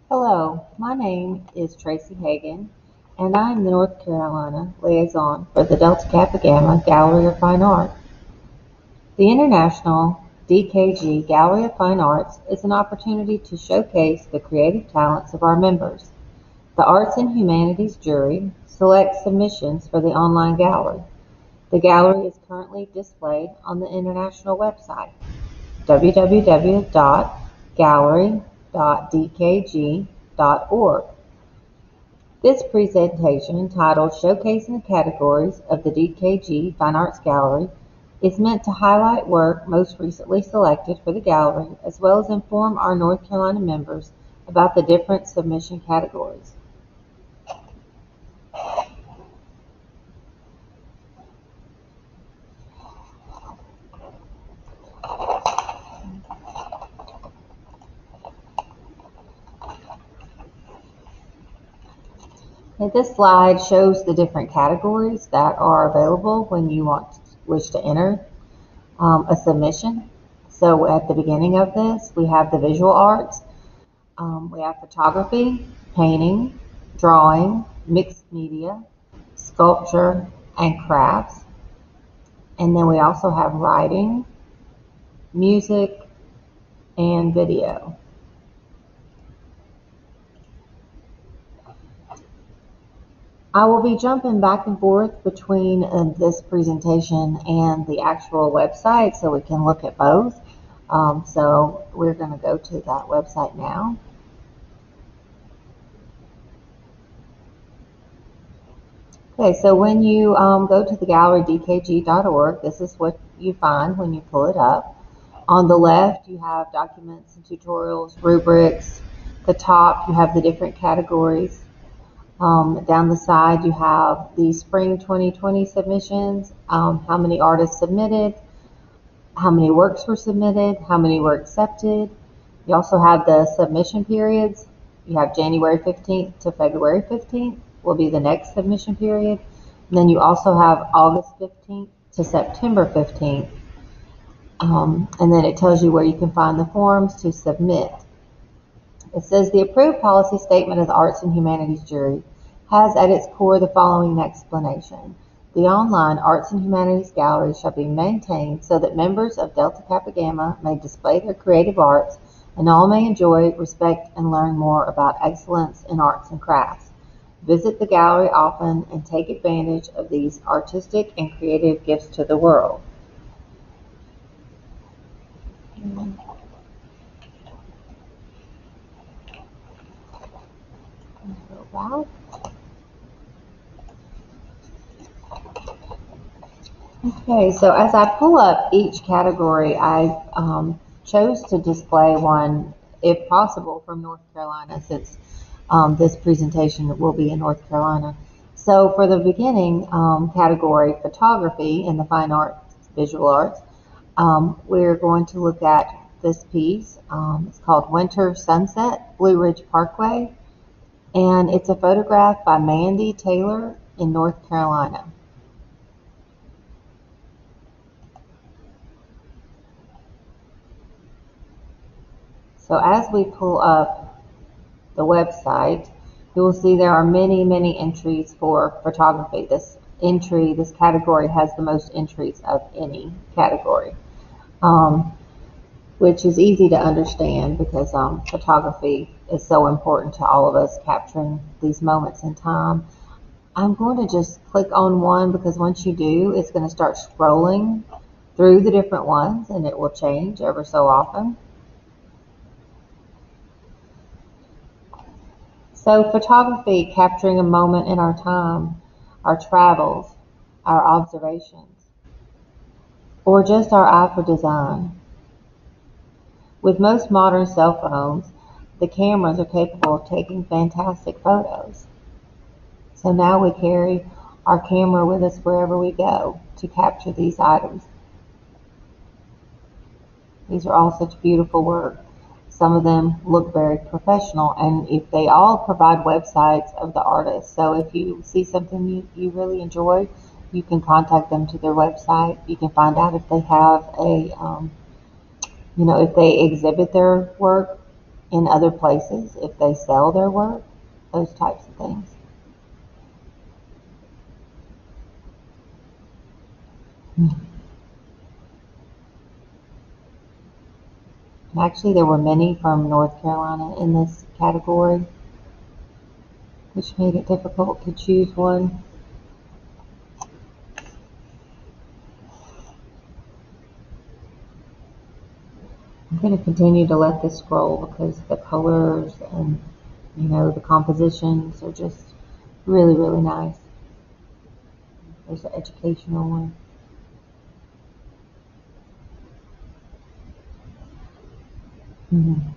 Hello, my name is Tracy Hagan, and I'm the North Carolina Liaison for the Delta Kappa Gamma Gallery of Fine Art. The International DKG Gallery of Fine Arts is an opportunity to showcase the creative talents of our members. The Arts and Humanities jury selects submissions for the online gallery. The gallery is currently displayed on the international website, www.gallery.dkg.org. This presentation, titled Showcasing the Categories of the DKG Fine Arts Gallery, is meant to highlight work most recently selected for the gallery, as well as inform our North Carolina members about the different submission categories. Okay, this slide shows the different categories that are available when you wish to enter a submission. So at the beginning of this, we have the visual arts, we have photography, painting, drawing, mixed media, sculpture, and crafts. And then we also have writing, music, and video. I will be jumping back and forth between this presentation and the actual website so we can look at both. So we're going to go to that website now. Okay, so when you go to the gallerydkg.org, this is what you find when you pull it up. On the left, you have documents and tutorials, rubrics. The top, you have the different categories. Down the side, you have the spring 2020 submissions, how many artists submitted, how many works were submitted, how many were accepted. You also have the submission periods. You have January 15th to February 15th will be the next submission period. And then you also have August 15th to September 15th. And then it tells you where you can find the forms to submit. It says the approved policy statement of the Arts and Humanities jury has at its core the following explanation. The online Arts and Humanities Gallery shall be maintained so that members of Delta Kappa Gamma may display their creative arts and all may enjoy, respect, and learn more about excellence in arts and crafts. Visit the gallery often and take advantage of these artistic and creative gifts to the world. Okay, so as I pull up each category, I chose to display one, if possible, from North Carolina, since this presentation will be in North Carolina. So for the beginning category, photography in the fine arts, visual arts, we're going to look at this piece. It's called Winter Sunset, Blue Ridge Parkway, and it's a photograph by Mandy Taylor in North Carolina. So as we pull up the website, you will see there are many, many entries for photography. This category has the most entries of any category, which is easy to understand because photography is so important to all of us, capturing these moments in time. I'm going to just click on one because once you do, it's going to start scrolling through the different ones and it will change ever so often. So photography, capturing a moment in our time, our travels, our observations, or just our eye for design. With most modern cell phones, the cameras are capable of taking fantastic photos. So now we carry our camera with us wherever we go to capture these items. These are all such beautiful work. Some of them look very professional, and if they all provide websites of the artists. So if you see something you really enjoy, you can contact them to their website. You can find out if they have a, if they exhibit their work in other places if they sell their work, those types of things. Actually, there were many from North Carolina in this category, which made it difficult to choose one. I'm going to continue to let this scroll because the colors and, the compositions are just really, really nice. There's an educational one. Mm-hmm.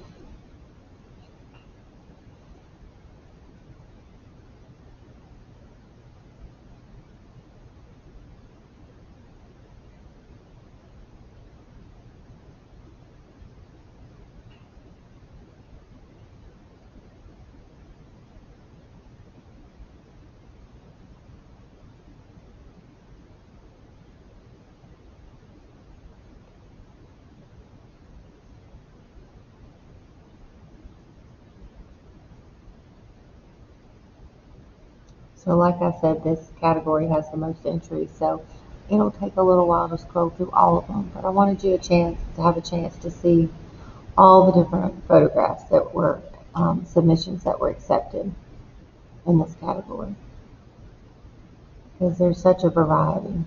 So like I said, this category has the most entries, so it'll take a little while to scroll through all of them, but I wanted you to have a chance to see all the different photographs that were submissions that were accepted in this category, because there's such a variety.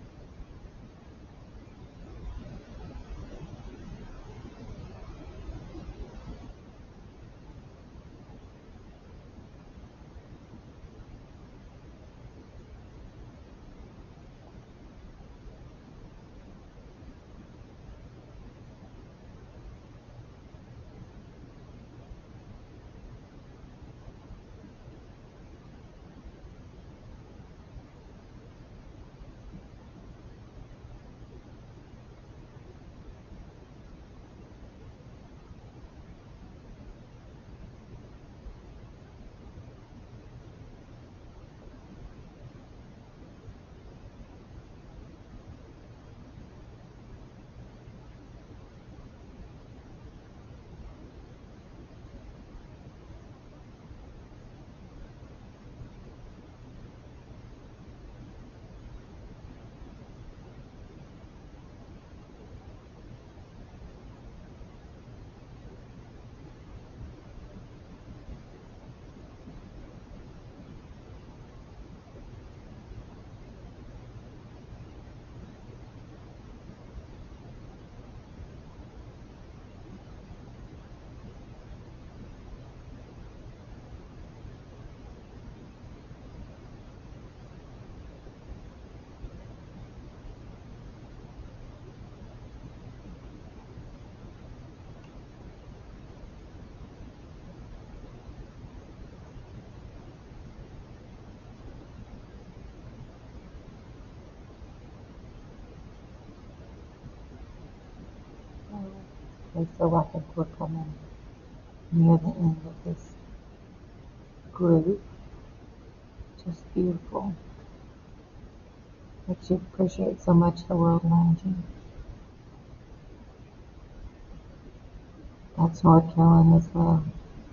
Okay, so I think we're coming near the end of this group. Just beautiful. Makes you appreciate so much the world around you. That's North Carolina as well.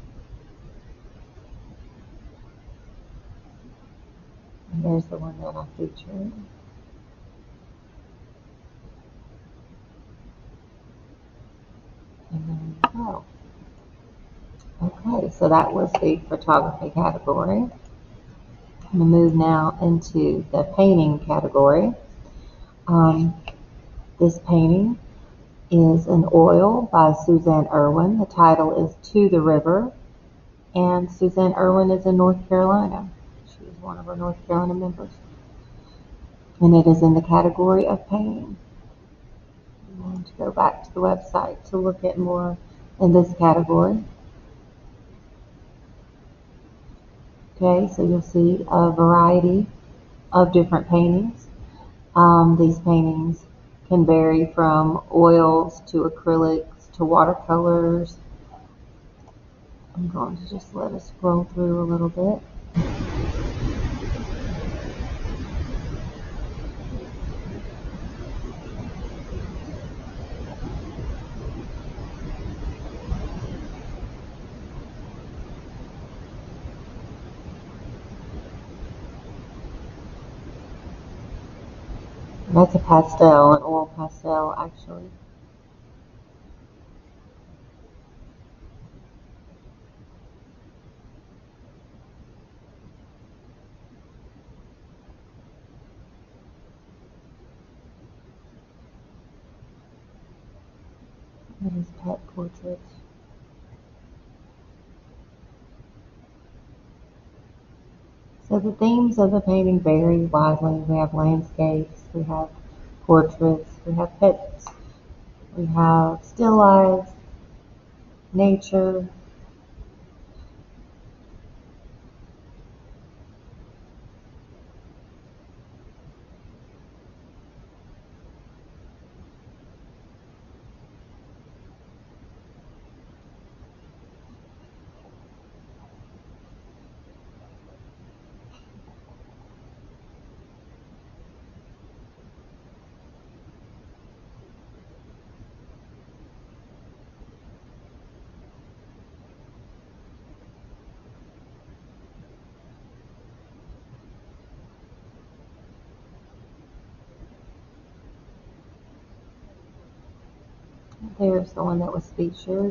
And there's the one that I featured. And there you go. Okay, so that was the photography category. I'm going to move now into the painting category. This painting is an oil by Suzanne Irwin. The title is To the River, and Suzanne Irwin is in North Carolina. She is one of our North Carolina members, and it is in the category of painting. I'm going to go back to the website to look at more in this category. Okay, so you'll see a variety of different paintings. These paintings can vary from oils to acrylics to watercolors. I'm going to just let us scroll through a little bit. That's a pastel, an oil pastel, actually. That is pet portraits. So the themes of the painting vary widely. We have landscapes, we have portraits, we have pets, we have still lives, nature. There's the one that was featured.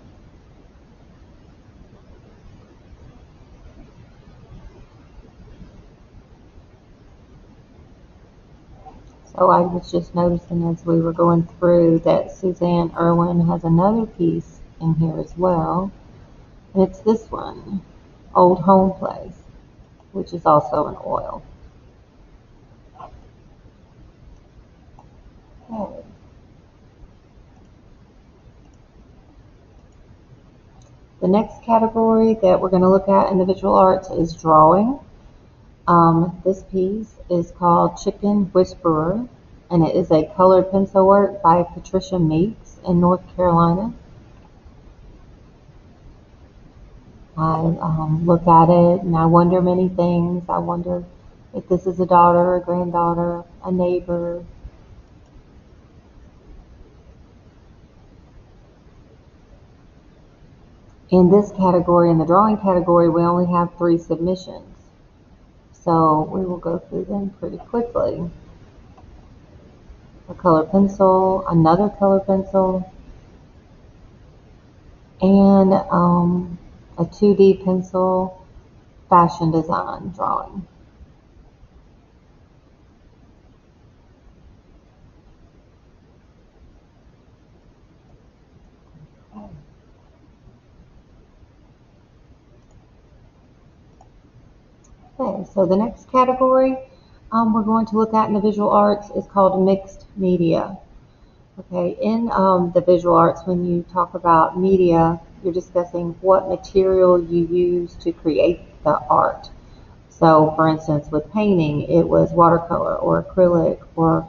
So I was just noticing as we were going through that Suzanne Irwin has another piece in here as well. And it's this one, Old Home Place, which is also an oil. Okay. The next category that we're going to look at in the visual arts is drawing. This piece is called Chicken Whisperer, and it is a colored pencil work by Patricia Meeks in North Carolina. I look at it and I wonder many things. I wonder if this is a daughter, a granddaughter, a neighbor. In this category, in the drawing category, we only have 3 submissions. So we will go through them pretty quickly. A color pencil, another color pencil, and a 2D pencil fashion design drawing. Okay, so the next category we're going to look at in the visual arts is called mixed media. Okay, in the visual arts, when you talk about media, you're discussing what material you use to create the art. So, for instance, with painting, it was watercolor or acrylic or,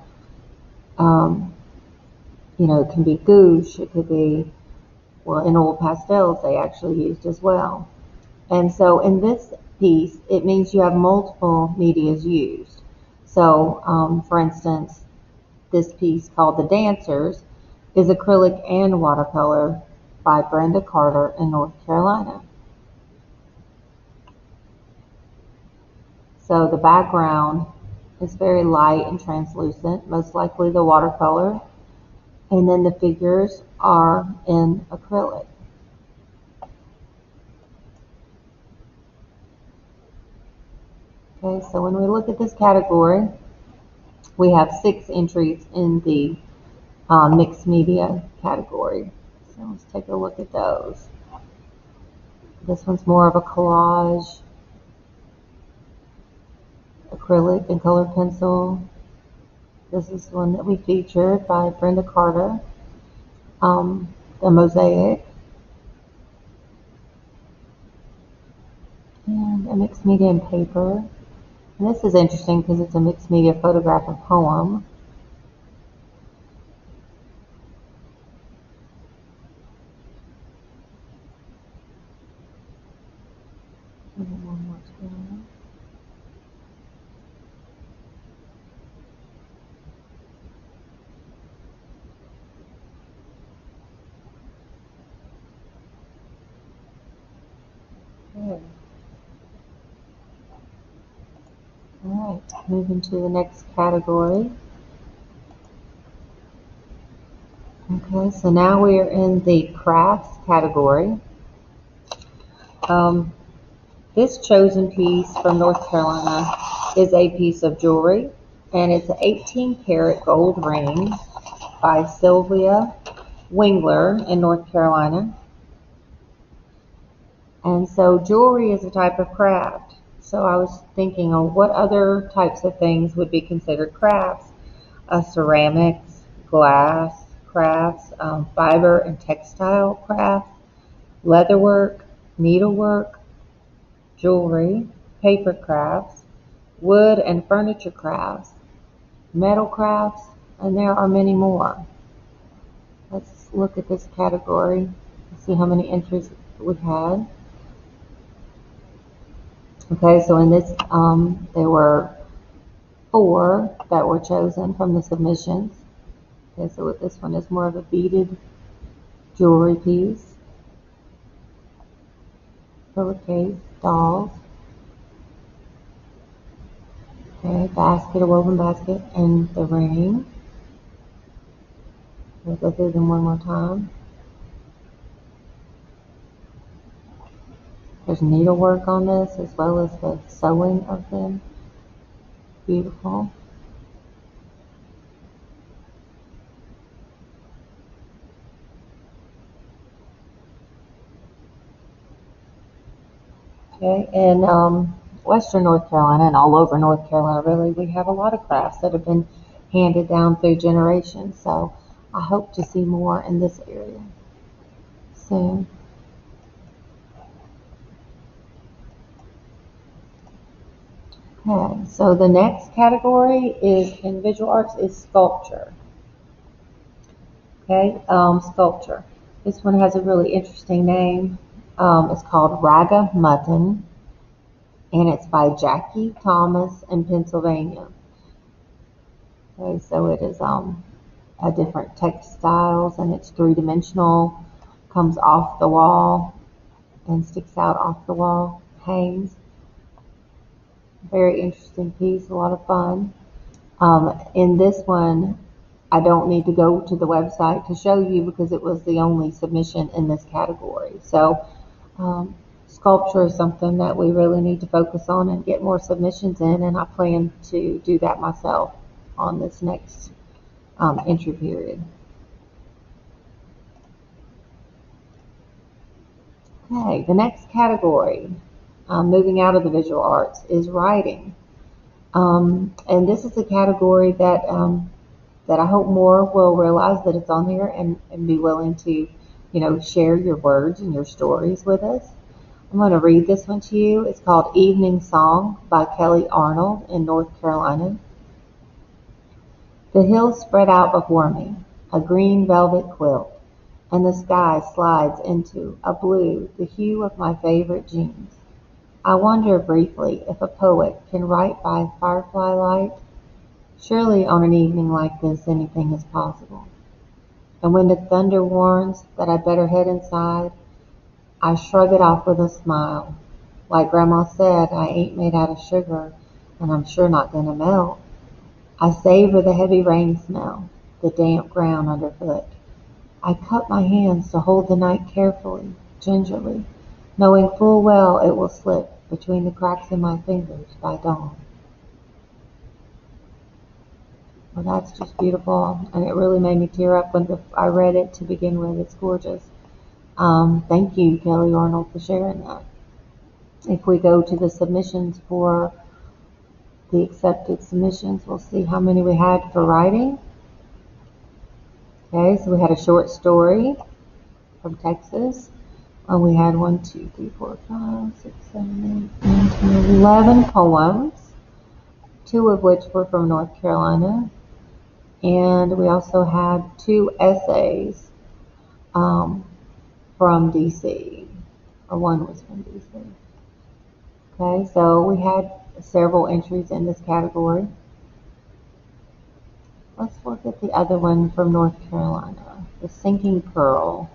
it can be gouache, it could be, well, in oil pastels, they actually used as well. And so in this piece, it means you have multiple medias used. So, for instance, this piece called The Dancers is acrylic and watercolor by Brenda Carter in North Carolina. So the background is very light and translucent, most likely the watercolor, and then the figures are in acrylic. Okay, so when we look at this category, we have 6 entries in the mixed media category. So let's take a look at those. This one's more of a collage, acrylic and colored pencil. This is one that we featured by Brenda Carter, the mosaic, and a mixed media and paper. And this is interesting because it's a mixed media photograph and poem. And then one more screen. Okay. All right, moving to the next category. Okay, so now we are in the crafts category. This chosen piece from North Carolina is a piece of jewelry, and it's an 18-karat gold ring by Sylvia Wingler in North Carolina. And so jewelry is a type of craft. So I was thinking, oh, what other types of things would be considered crafts? Ceramics, glass crafts, fiber and textile crafts, leatherwork, needlework, jewelry, paper crafts, wood and furniture crafts, metal crafts, and there are many more. Let's look at this category and see how many entries we had. Okay, so in this, there were 4 that were chosen from the submissions. Okay, so this one is more of a beaded jewelry piece, pillowcase, dolls, okay, basket, a woven basket, and the ring. We'll go through them one more time. There's needlework on this as well as the sewing of them. Beautiful. Okay, in Western North Carolina and all over North Carolina, really, we have a lot of crafts that have been handed down through generations. So I hope to see more in this area soon. Okay, so the next category is in visual arts is sculpture. Okay, sculpture. This one has a really interesting name. It's called Raga Mutton, and it's by Jackie Thomas in Pennsylvania. Okay, so it is a different textiles, and it's 3-dimensional, comes off the wall and sticks out off the wall, hangs. Very interesting piece, a lot of fun. In this one, I don't need to go to the website to show you because it was the only submission in this category. So sculpture is something that we really need to focus on and get more submissions in, and I plan to do that myself on this next entry period. Okay, the next category, moving out of the visual arts, is writing. And this is a category that that I hope more will realize that it's on here and be willing to, share your words and your stories with us. I'm going to read this one to you. It's called Evening Song by Kelly Arnold in North Carolina. The hills spread out before me, a green velvet quilt, and the sky slides into a blue, the hue of my favorite jeans. I wonder briefly if a poet can write by firefly light. Surely on an evening like this anything is possible. And when the thunder warns that I better head inside, I shrug it off with a smile. Like Grandma said, I ain't made out of sugar, and I'm sure not gonna melt. I savor the heavy rain smell, the damp ground underfoot. I cup my hands to hold the night carefully, gingerly, knowing full well it will slip between the cracks in my fingers by dawn. Well, that's just beautiful, and it really made me tear up when I read it to begin with. It's gorgeous. Thank you, Kelly Arnold, for sharing that. If we go to the submissions for the accepted submissions, we'll see how many we had for writing. Okay, so we had a short story from Texas. We had 1, 2, 3, 4, 5, 6, 7, 8, 9, 10, 11 poems, 2 of which were from North Carolina. And we also had 2 essays from DC, or 1 was from DC. Okay, so we had several entries in this category. Let's look at the other one from North Carolina, The Sinking Pearl.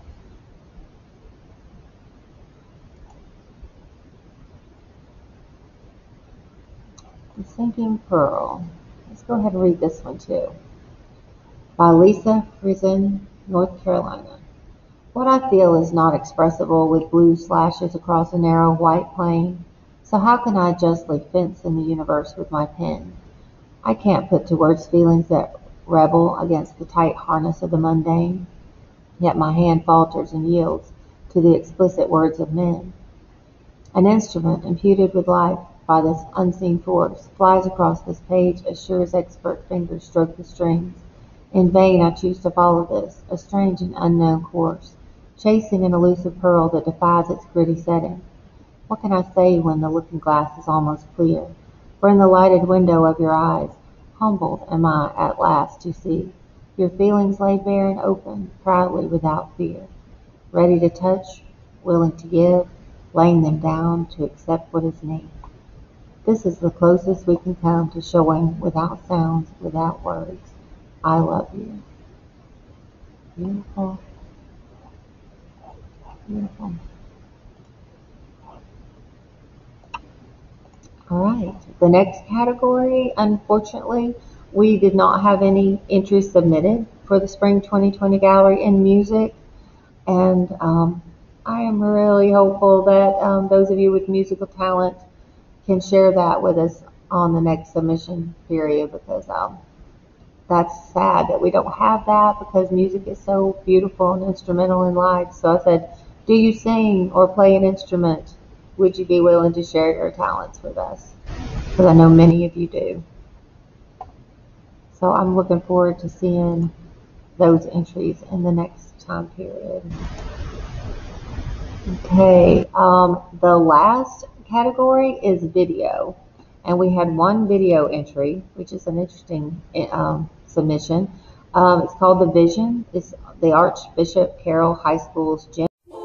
The Sinking Pearl. Let's go ahead and read this one too. By Lisa Friesen North Carolina. What I feel is not expressible with blue slashes across a narrow white plain, so how can I justly fence in the universe with my pen? I can't put to words feelings that rebel against the tight harness of the mundane, yet my hand falters and yields to the explicit words of men. An instrument imputed with life by this unseen force flies across this page as sure as expert fingers stroke the strings. In vain I choose to follow this, a strange and unknown course, chasing an elusive pearl that defies its gritty setting. What can I say when the looking glass is almost clear? For in the lighted window of your eyes, humbled am I at last to see your feelings laid bare and open, proudly without fear, ready to touch, willing to give, laying them down to accept what is needed. This is the closest we can come to showing without sounds, without words, I love you. Beautiful. Beautiful. All right. The next category, unfortunately, we did not have any entries submitted for the Spring 2020 Gallery in Music. And I am really hopeful that those of you with musical talent can share that with us on the next submission period, because that's sad that we don't have that, because music is so beautiful and instrumental in life. So I said, do you sing or play an instrument? Would you be willing to share your talents with us? Because I know many of you do. So I'm looking forward to seeing those entries in the next time period. Okay, the last category is video. And we had one video entry, which is an interesting submission. It's called The Vision. It's the Archbishop Carroll High School's gym.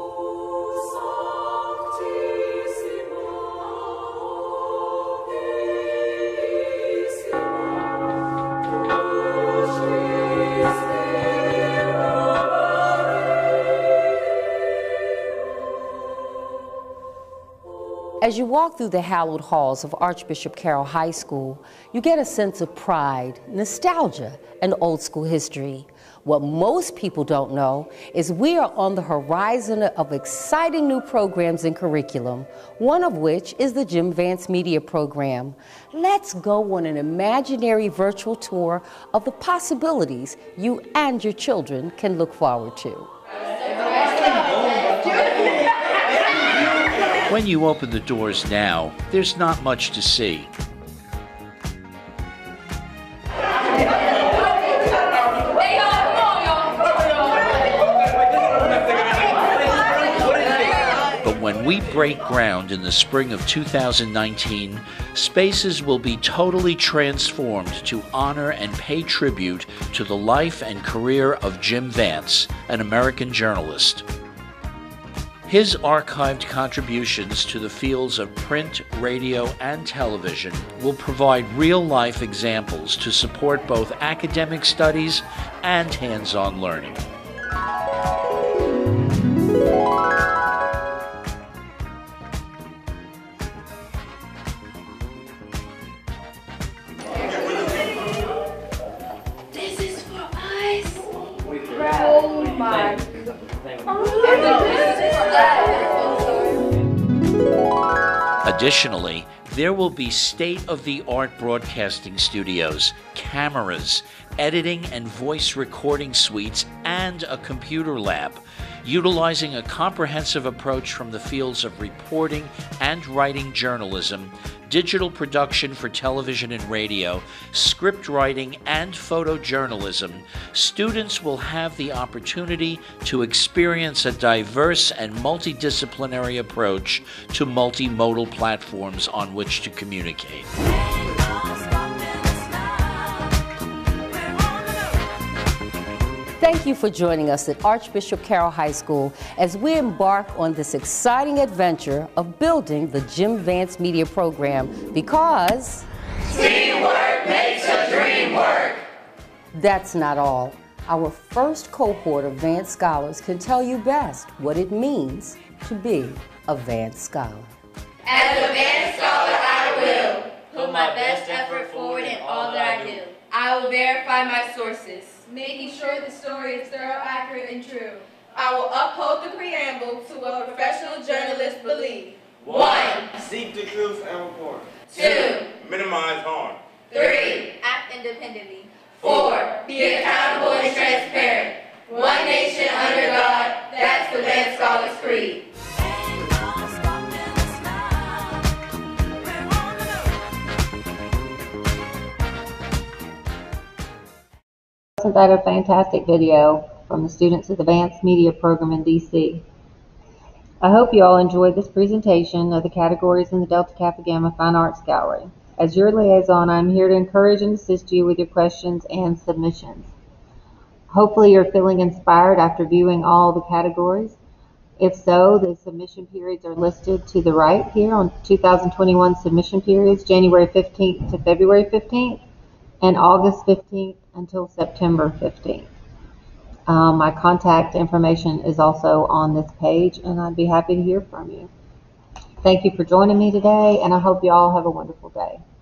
As you walk through the hallowed halls of Archbishop Carroll High School, you get a sense of pride, nostalgia, and old school history. What most people don't know is we are on the horizon of exciting new programs and curriculum, one of which is the Jim Vance Media Program. Let's go on an imaginary virtual tour of the possibilities you and your children can look forward to. When you open the doors now, there's not much to see. But when we break ground in the spring of 2019, spaces will be totally transformed to honor and pay tribute to the life and career of Jim Vance, an American journalist. His archived contributions to the fields of print, radio, and television will provide real-life examples to support both academic studies and hands-on learning. This is for us. Oh my God. Additionally, there will be state-of-the-art broadcasting studios, cameras, editing and voice recording suites, and a computer lab, utilizing a comprehensive approach from the fields of reporting and writing journalism, digital production for television and radio, script writing, and photojournalism. Students will have the opportunity to experience a diverse and multidisciplinary approach to multimodal platforms on which to communicate. Thank you for joining us at Archbishop Carroll High School as we embark on this exciting adventure of building the Jim Vance Media Program, because Teamwork makes a dream work. That's not all. Our first cohort of Vance Scholars can tell you best what it means to be a Vance Scholar. As a Vance Scholar, I will put my best effort forward in all that I do. I will verify my sources, making sure the story is thorough, accurate, and true. I will uphold the preamble to what professional journalists believe. 1. Seek the truth and report. 2. Minimize harm. 3. Act independently. 4. Be accountable and transparent. One nation under God, that's the Land Scholars Creed. Wasn't that a fantastic video from the students of the Advanced Media Program in DC? I hope you all enjoyed this presentation of the categories in the Delta Kappa Gamma Fine Arts Gallery. As your liaison, I'm here to encourage and assist you with your questions and submissions. Hopefully you're feeling inspired after viewing all the categories. If so, the submission periods are listed to the right here on 2021 submission periods, January 15th to February 15th, and August 15th until September 15th. My contact information is also on this page, and I'd be happy to hear from you. Thank you for joining me today, and I hope you all have a wonderful day.